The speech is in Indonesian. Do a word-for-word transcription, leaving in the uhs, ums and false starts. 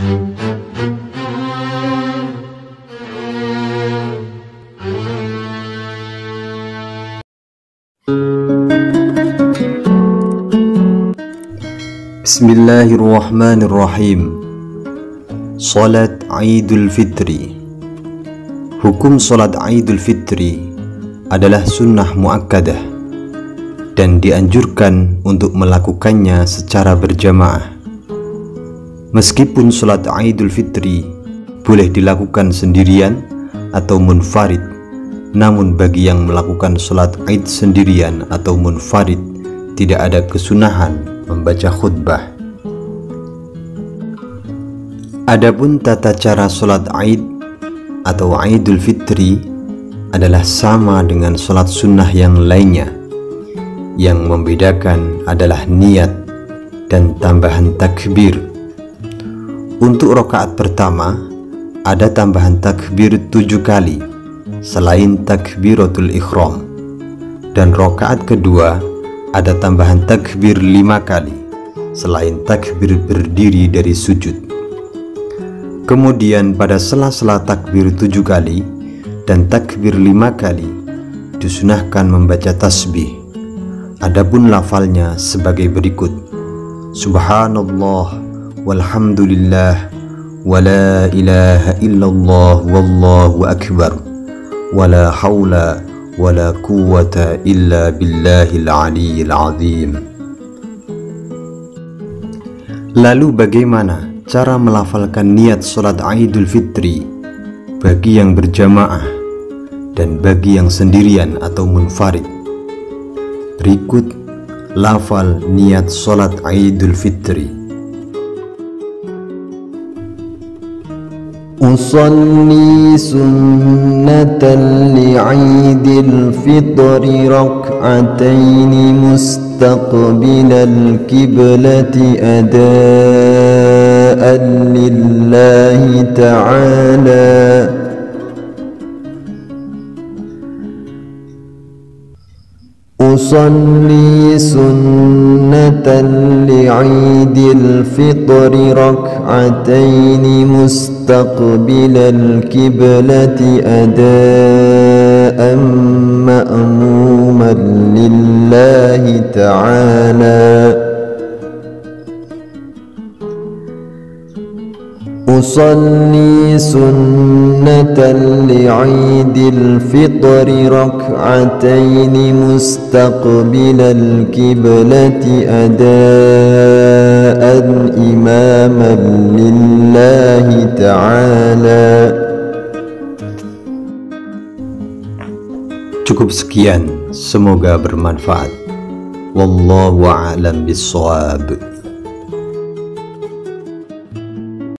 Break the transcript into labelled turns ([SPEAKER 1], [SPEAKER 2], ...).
[SPEAKER 1] Bismillahirrahmanirrahim. Salat Idul Fitri. Hukum salat Idul Fitri adalah sunnah muakkadah dan dianjurkan untuk melakukannya secara berjamaah. Meskipun salat Idul Fitri boleh dilakukan sendirian atau munfarid, namun bagi yang melakukan salat Id sendirian atau munfarid tidak ada kesunahan membaca khutbah. Adapun tata cara salat Id atau Idul Fitri adalah sama dengan salat sunnah yang lainnya. Yang membedakan adalah niat dan tambahan takbir. Untuk rakaat pertama ada tambahan takbir tujuh kali selain takbiratul ihram, dan rakaat kedua ada tambahan takbir lima kali selain takbir berdiri dari sujud. Kemudian pada sela-sela takbir tujuh kali dan takbir lima kali disunahkan membaca tasbih. Adapun lafalnya sebagai berikut: Subhanallah walhamdulillah wala ilaha illallah wallahu akbar wala hawla wala quwwata illa billahil aliyyil azim. Lalu bagaimana cara melafalkan niat salat Idul Fitri bagi yang berjamaah dan bagi yang sendirian atau munfarid? Berikut lafal niat salat Idul Fitri.
[SPEAKER 2] Usalli sunnatan li'idil fitri rak'ataini mustaqbilal kiblati adaan lillahi ta'ala. Usalli sunnatan li'idil fitri rak'ataini mustaqbilal kiblati adaan ma'muman lillahi ta'ala. Usalli sunnatan li'idil fitri rak'ataini mustaqbilal kiblati adaan imaman lillahi ta'ala.
[SPEAKER 1] Cukup sekian, semoga bermanfaat. Wallahu a'lam bishawab.